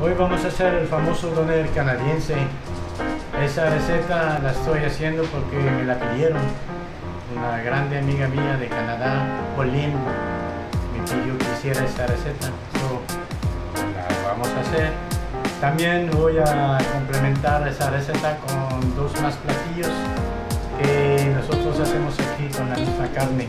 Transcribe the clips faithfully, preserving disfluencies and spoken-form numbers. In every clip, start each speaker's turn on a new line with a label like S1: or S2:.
S1: Hoy vamos a hacer el famoso doner canadiense. Esa receta la estoy haciendo porque me la pidieron. Una grande amiga mía de Canadá, Pauline, me pidió que hiciera esta receta. So, la vamos a hacer. También voy a complementar esa receta con dos más platillos que nosotros hacemos aquí con la misma carne.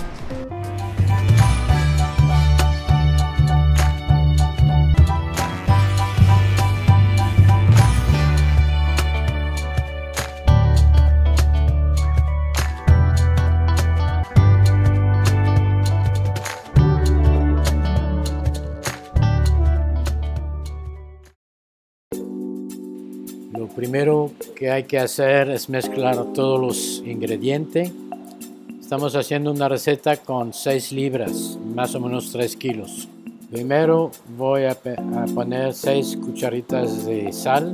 S1: Lo primero que hay que hacer es mezclar todos los ingredientes. Estamos haciendo una receta con seis libras, más o menos tres kilos. Primero voy a, a poner seis cucharitas de sal.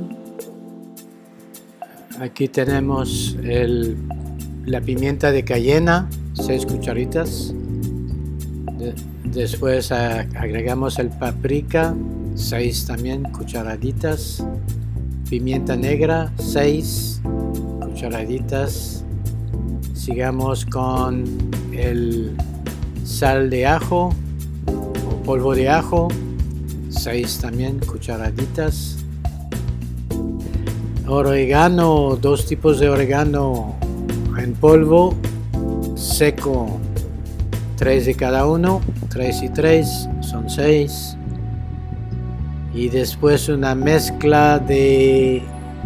S1: Aquí tenemos el, la pimienta de cayena, seis cucharitas. De, después a, agregamos el paprika, seis también cucharaditas. Pimienta negra, seis cucharaditas. Sigamos con el sal de ajo o polvo de ajo, seis también cucharaditas. Orégano, dos tipos de orégano en polvo, seco, tres de cada uno, tres y tres, son seis. Y después una mezcla de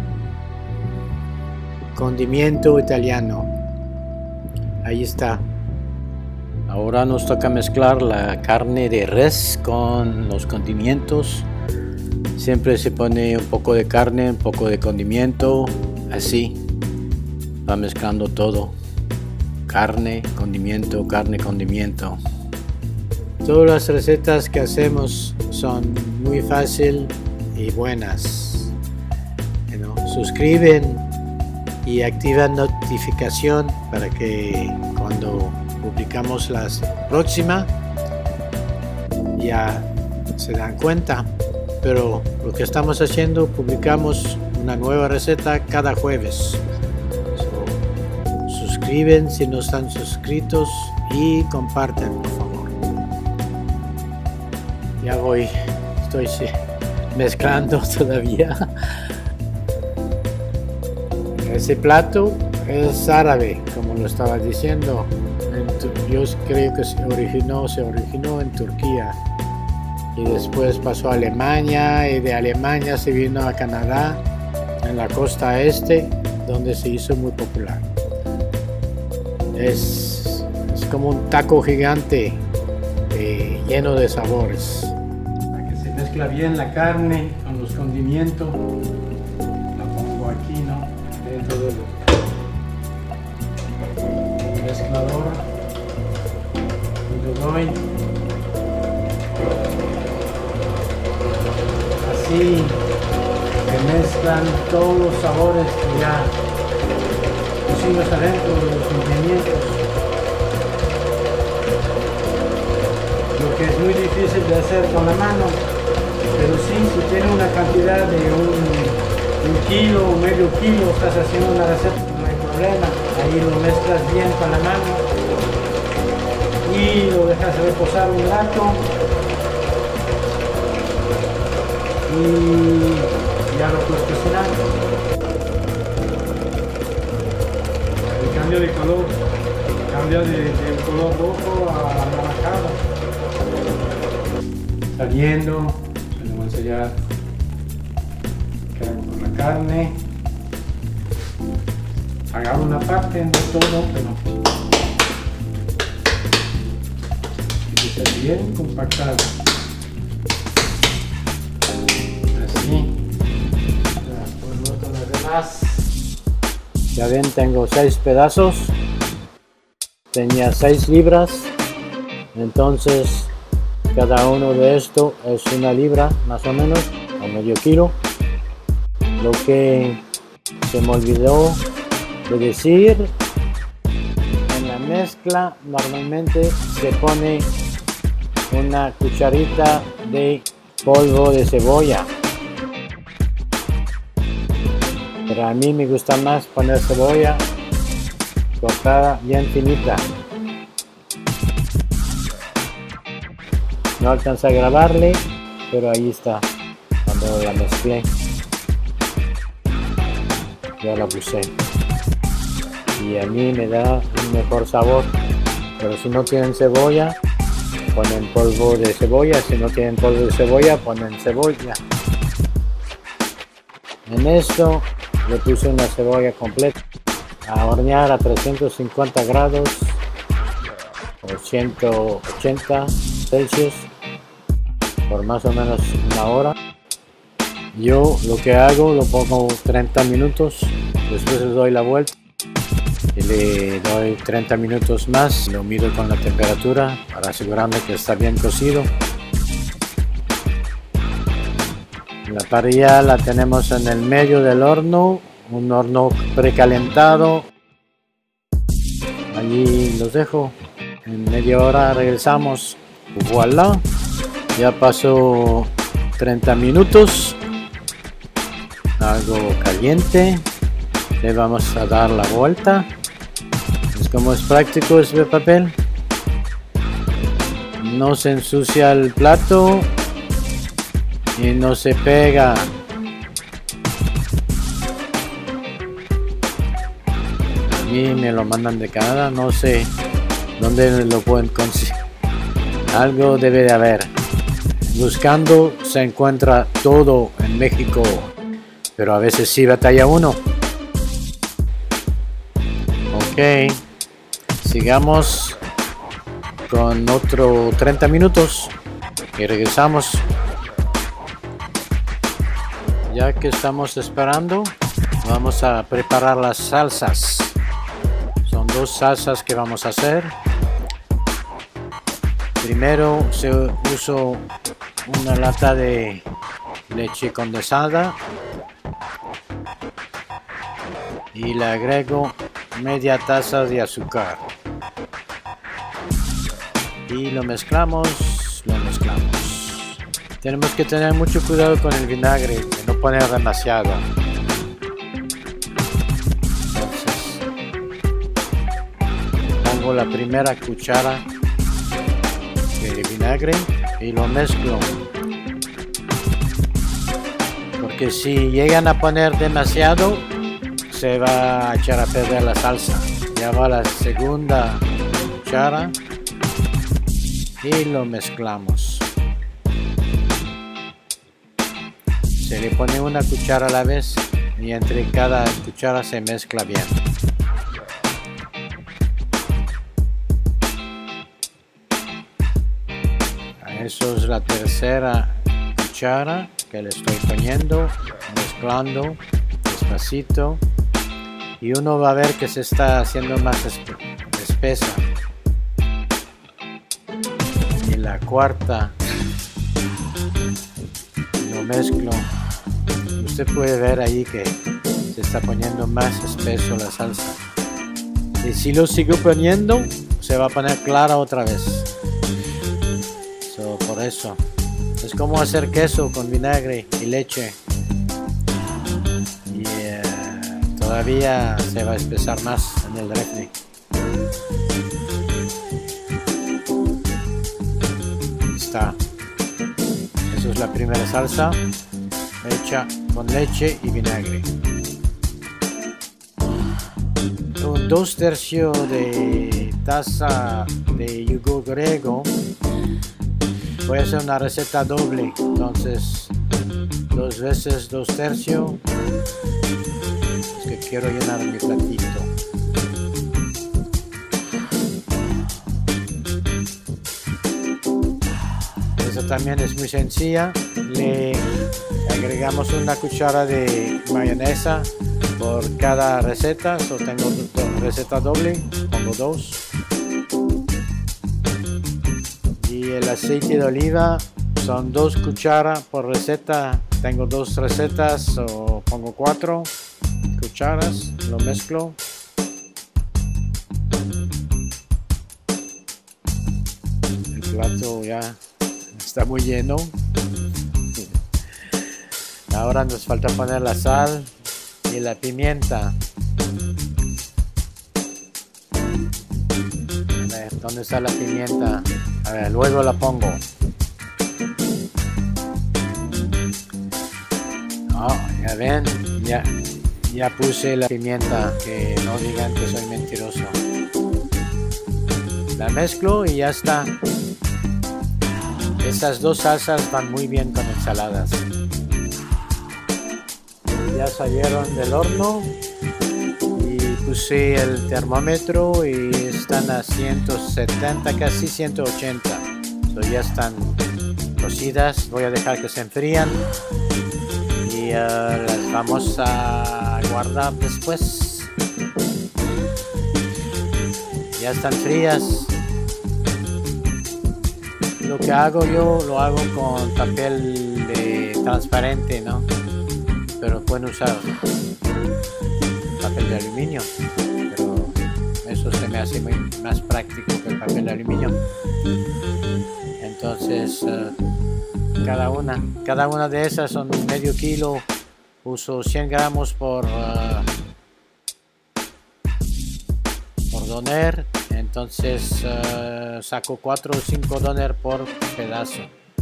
S1: condimento italiano. Ahí está. Ahora nos toca mezclar la carne de res con los condimentos. Siempre se pone un poco de carne, un poco de condimento, así. Va mezclando todo. Carne, condimento, carne, condimento. Todas las recetas que hacemos son muy fáciles y buenas. ¿No? Suscriben y activan notificación para que cuando publicamos la próxima ya se dan cuenta. Pero lo que estamos haciendo, publicamos una nueva receta cada jueves. So, suscriben si no están suscritos y comparten, por favor. Ya voy, estoy mezclando todavía. Ese plato es árabe, como lo estaba diciendo. Yo creo que se originó, se originó en Turquía y después pasó a Alemania, y de Alemania se vino a Canadá, en la costa este, donde se hizo muy popular. Es, es como un taco gigante eh, lleno de sabores. Para que se mezcla bien la carne con los condimentos, lo pongo aquí, ¿no? Dentro del mezclador y lo doy así. Se mezclan todos los sabores que ya pusimos adentro de los ingredientes. Lo que es muy difícil de hacer con la mano, pero sí, si tiene una cantidad de un, un kilo o medio kilo, estás haciendo una receta, no hay problema. Ahí lo mezclas bien con la mano y lo dejas reposar un rato y ya lo puedes cocinar. El cambio de color cambia de, del color rojo a anaranjado. Saliendo, les voy a enseñar qué hago con la carne. Agarro una parte, no todo, pero que esté bien compactado. Así. Después boto las demás. Ya ven, tengo seis pedazos. Tenía seis libras. Entonces, cada uno de estos es una libra, más o menos, o medio kilo. Lo que se me olvidó de decir, en la mezcla normalmente se pone una cucharita de polvo de cebolla, pero a mí me gusta más poner cebolla cortada bien finita. No alcancé a grabarle, pero ahí está cuando la mezclé. Ya la puse y a mí me da un mejor sabor. Pero si no tienen cebolla, ponen polvo de cebolla. Si no tienen polvo de cebolla, ponen cebolla. En esto le puse una cebolla completa a hornear a trescientos cincuenta grados o ciento ochenta Celsius por más o menos una hora. Yo lo que hago, lo pongo treinta minutos, después le doy la vuelta y le doy treinta minutos más, lo mido con la temperatura para asegurarme que está bien cocido. La parrilla la tenemos en el medio del horno, un horno precalentado. Allí los dejo, en media hora regresamos. Voilà, ya pasó treinta minutos. Algo caliente, le vamos a dar la vuelta. Es como es práctico ese papel, no se ensucia el plato y no se pega. A mí me lo mandan de Canadá, no sé dónde lo pueden conseguir. Algo debe de haber. Buscando se encuentra todo en México, pero a veces sí batalla uno. Ok, sigamos con otro treinta minutos y regresamos. Ya que estamos esperando, vamos a preparar las salsas. Son dos salsas que vamos a hacer. Primero se uso una lata de leche condensada y le agrego media taza de azúcar y lo mezclamos, lo mezclamos. Tenemos que tener mucho cuidado con el vinagre, de no poner demasiado. Entonces pongo la primera cuchara de vinagre y lo mezclo, porque si llegan a poner demasiado se va a echar a perder la salsa. Ya va la segunda cuchara y lo mezclamos. Se le pone una cuchara a la vez y entre cada cuchara se mezcla bien. Eso es la tercera cuchara que le estoy poniendo, mezclando despacito. Y uno va a ver que se está haciendo más espesa. Y la cuarta lo mezclo. Usted puede ver ahí que se está poniendo más espeso la salsa. Y si lo sigo poniendo, se va a poner clara otra vez. So, por eso. Es como hacer queso con vinagre y leche. Y uh, todavía se va a espesar más en el refri. Ahí está. Esa es la primera salsa hecha con leche y vinagre. Un dos tercios de taza de yogur griego. Voy a hacer una receta doble, entonces dos veces dos tercios. Es que quiero llenar mi platito. Esa también es muy sencilla. Le agregamos una cuchara de mayonesa por cada receta. So tengo receta doble, pongo dos. Y el aceite de oliva son dos cucharas por receta. Tengo dos recetas o pongo cuatro cucharas. Lo mezclo. El plato ya está muy lleno. Ahora nos falta poner la sal y la pimienta. A ver, ¿dónde está la pimienta? A ver, luego la pongo. Oh, ya ven, ya, ya puse la pimienta, que no digan que soy mentiroso. La mezclo y ya está. Estas dos salsas van muy bien con ensaladas. Ya salieron del horno y puse el termómetro y están a ciento setenta, casi ciento ochenta. So, ya están cocidas. Voy a dejar que se enfrían y uh, las vamos a guardar después. Ya están frías. Lo que hago yo lo hago con papel de transparente, ¿no? Pero pueden usar papel de aluminio, pero eso se me hace muy más práctico que el papel de aluminio. Entonces uh, cada una cada una de esas son medio kilo. Uso cien gramos por uh, por doner. Entonces uh, saco cuatro o cinco doner por pedazo.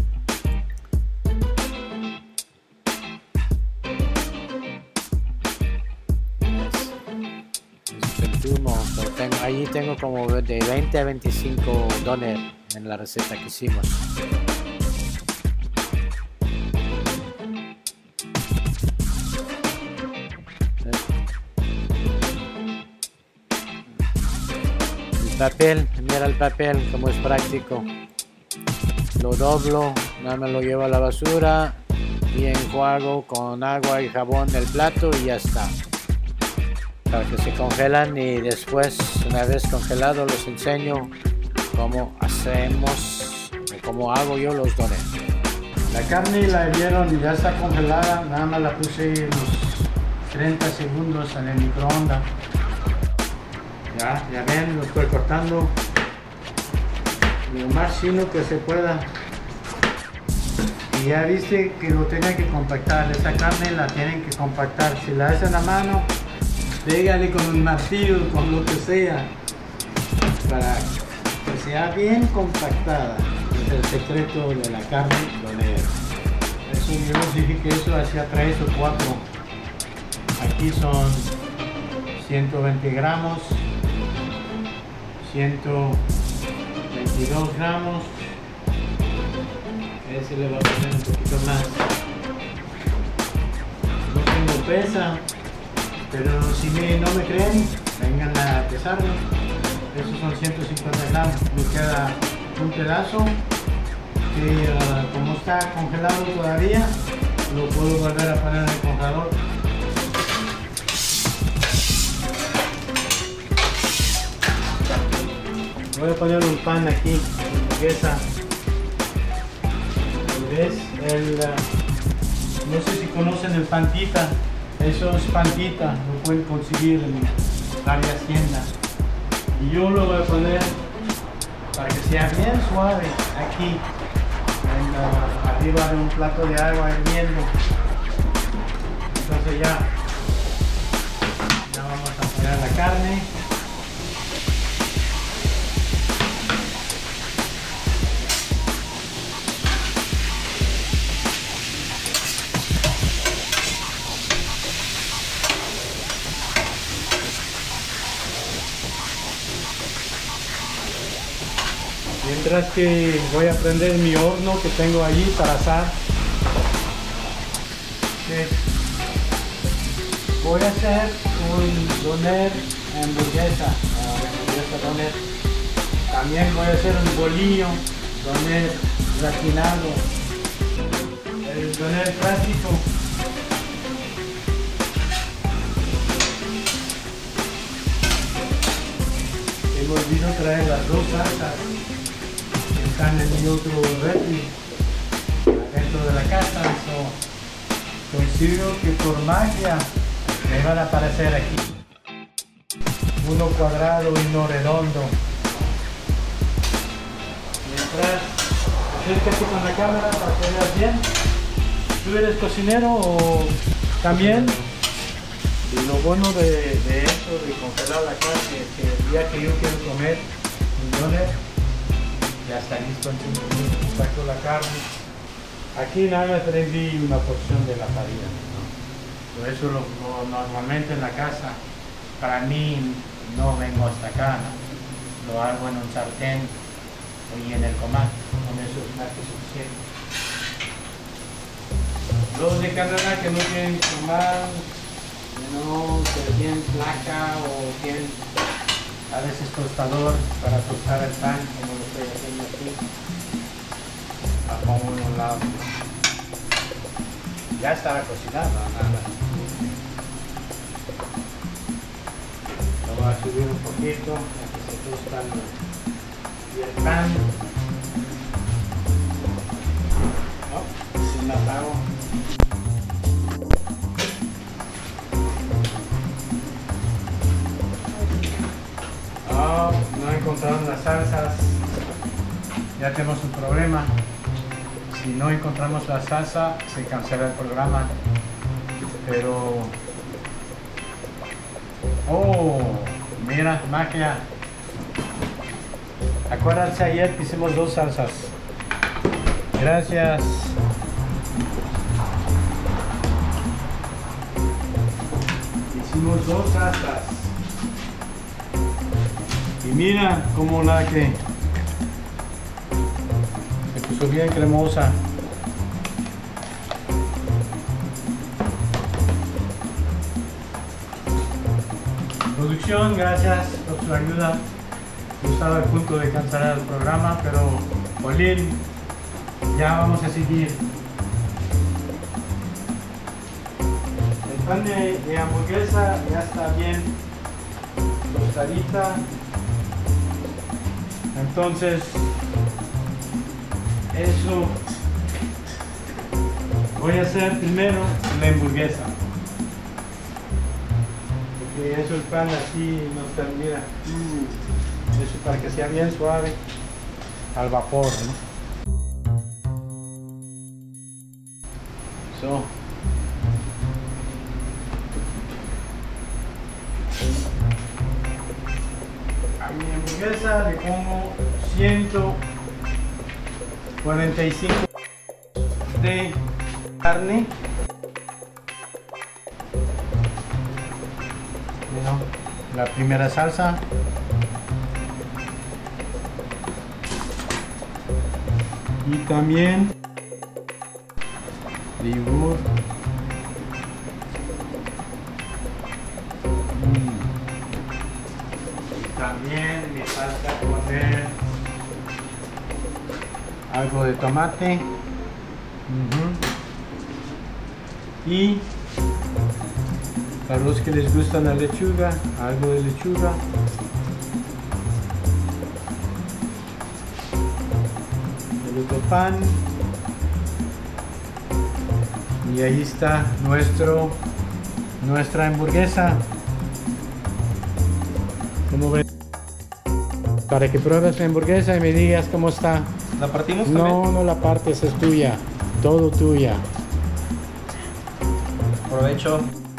S1: Es el zumo. So, tengo, allí tengo como de veinte a veinticinco doner en la receta que hicimos. Papel, mira el papel como es práctico. Lo doblo, nada más lo llevo a la basura y enjuago con agua y jabón el plato y ya está. Para que se congelan y después, una vez congelado, les enseño cómo hacemos, cómo hago yo los dones. La carne la vieron, ya está congelada, nada más la puse unos treinta segundos en el microondas. Ya, ya ven, lo estoy cortando lo más fino que se pueda. Y ya viste que lo tienen que compactar. Esta carne la tienen que compactar. Si la hacen a mano, pégale con un martillo, con lo que sea, para que sea bien compactada. Es el secreto de la carne donera. Eso yo les dije que eso hacía tres o cuatro. Aquí son ciento veinte gramos. ciento veintidós gramos. Ese le va a poner un poquito más. No tengo pesa, pero si me, no me creen, vengan a pesarlo. Esos son ciento cincuenta gramos. Me queda un pedazo que uh, como está congelado todavía, lo puedo volver a poner en el congelador. Voy a poner un pan aquí, hamburguesa. ¿Ves? El, uh, no sé si conocen el pantita. Eso es pantita, lo pueden conseguir en varias tiendas. Y yo lo voy a poner para que sea bien suave aquí, en, uh, arriba de un plato de agua hirviendo. Entonces ya, ya vamos a poner la carne. Mientras que voy a prender mi horno que tengo allí para asar. Okay. Voy a hacer un doner hamburguesa, uh, hamburguesa doner. También voy a hacer un bolillo doner gratinado. El doner clásico. Se me olvidó traer las dos salsas. Están en mi otro refri dentro de la casa, so, consigo que por magia me van a aparecer aquí uno cuadrado y uno redondo. Mientras acércate con la cámara para que veas bien. ¿Tú eres cocinero o también? Y lo bueno de, de esto, de congelar la carne, es que el día que yo quiero comer millones, ya está listo en cinco minutos, saco la carne. Aquí nada más prendí una porción de la farina, ¿no? Por eso lo, lo, normalmente en la casa, para mí no vengo hasta acá, ¿no? Lo hago en un sartén y en el comal, con eso es más que suficiente. Los de Canadá que no tienen comal, no que tienen placa o tienen a veces tostador para tostar el pan, como lo estoy haciendo aquí, la pongo en un lado. Ya estaba cocinado, nada. Lo voy a subir un poquito para que se tosta el, el pan. Oh, sin la apago. Oh, no encontraron las salsas. Ya tenemos un problema. Si no encontramos la salsa, se cancela el programa. Pero... oh, mira, magia. Acuérdense ayer que hicimos dos salsas. Gracias. Hicimos dos salsas. Y mira cómo la que se puso bien cremosa. Producción, gracias por su ayuda. Yo estaba a punto de cancelar el programa, pero Olin, ya vamos a seguir. El pan de, de hamburguesa ya está bien tostadita. Entonces, eso voy a hacer primero la hamburguesa. Porque eso el pan así no termina. Mm. Eso para que sea bien suave al vapor, ¿no? So. A mi hamburguesa le pongo ciento cuarenta y cinco de carne. Bueno, la primera salsa. Y también de yogur. También me falta poner algo de tomate. Uh-huh. Y para los que les gusta la lechuga, algo de lechuga. El otro pan. Y ahí está nuestro, nuestra hamburguesa. ¿Cómo ven? Para que pruebes la hamburguesa y me digas cómo está.
S2: ¿La partimos
S1: no,
S2: también?
S1: No, no la partes, es tuya. Todo tuya.
S2: Provecho.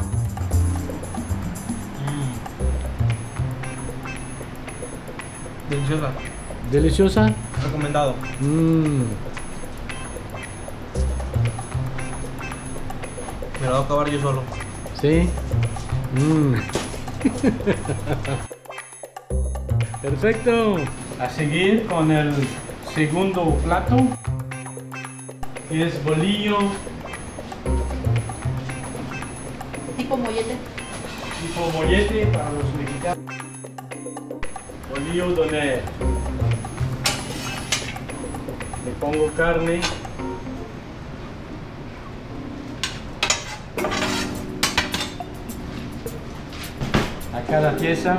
S2: Mm. Deliciosa.
S1: ¿Deliciosa?
S2: Recomendado.
S1: Mmm.
S2: Me lo voy a acabar yo solo.
S1: ¿Sí? Mmm. Perfecto. A seguir con el segundo plato, que es bolillo.
S3: Tipo mollete.
S1: Tipo mollete para los mexicanos. Bolillo donde le pongo carne. A cada pieza.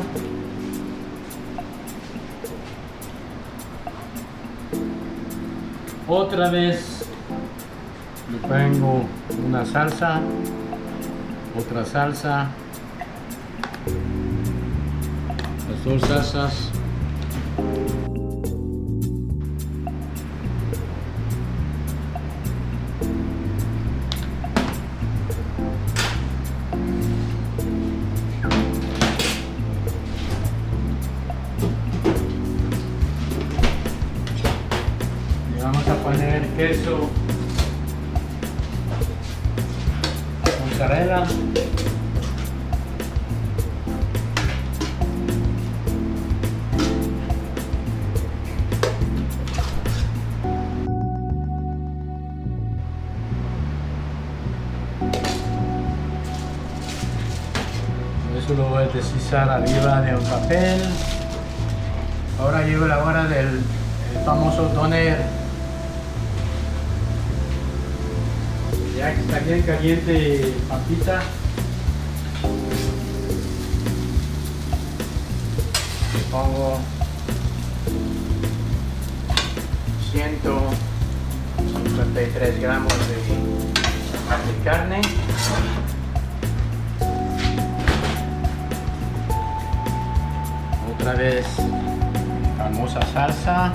S1: Otra vez le pongo una salsa, otra salsa, las dos salsas. mozzarella. Eso lo voy a deslizar arriba de un papel. Ahora llegó la hora del el famoso doner. Ya que está bien caliente papita, le pongo ciento cincuenta y tres gramos de, de carne. Otra vez famosa salsa.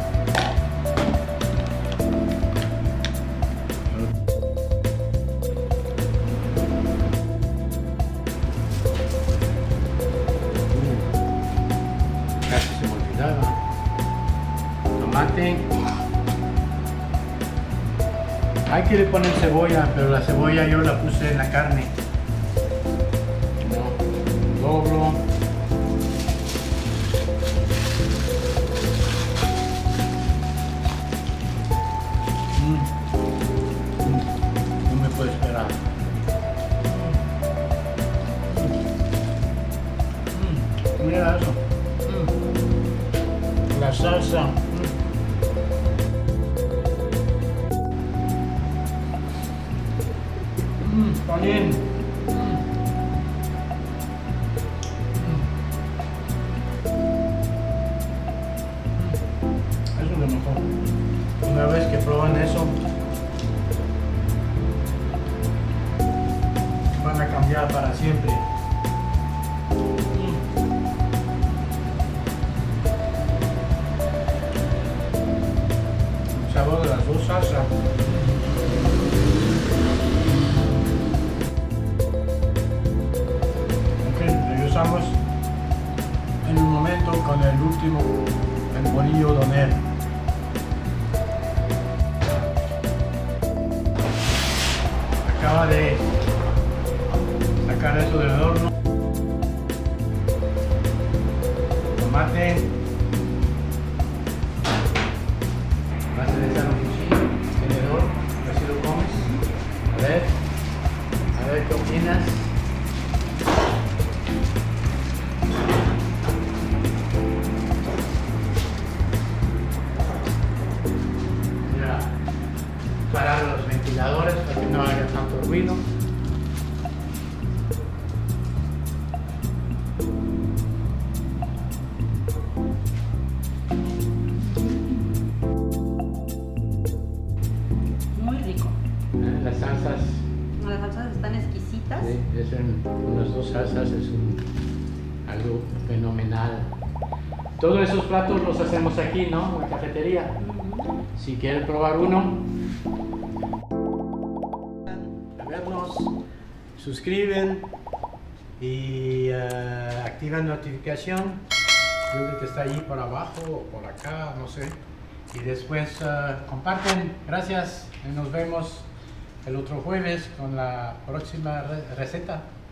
S1: Casi se me olvidaba. Tomate. Hay que le poner cebolla, pero la cebolla yo la puse en la carne. No, doblo. No me puedo esperar. Mm, mira eso. Mm. La salsa. Mm. Está bien. Mm. Eso es lo mejor. Una vez que prueban eso, van a cambiar para siempre. El sabor de las dos salsas. Ok, regresamos en un momento con el último, el bolillo doner. Acaba de sacar eso del horno. Tomate. Vas a echar un cuchillo, tenedor, así lo comes. A ver, a ver qué opinas. Mira, parar los ventiladores para que no haya tanto ruido.
S3: Muy rico.
S1: Eh, Las salsas,
S3: Las salsas están exquisitas.
S1: sí, es un, unas dos salsas, es un, algo fenomenal. Todos esos platos los hacemos aquí, ¿no? En la cafetería.
S3: Ujú.
S1: Si quieren probar uno, a vernos, suscriben y uh, activan notificación. Yo creo que está ahí por abajo o por acá, no sé. Y después uh, comparten. Gracias. Y nos vemos el otro jueves con la próxima re receta.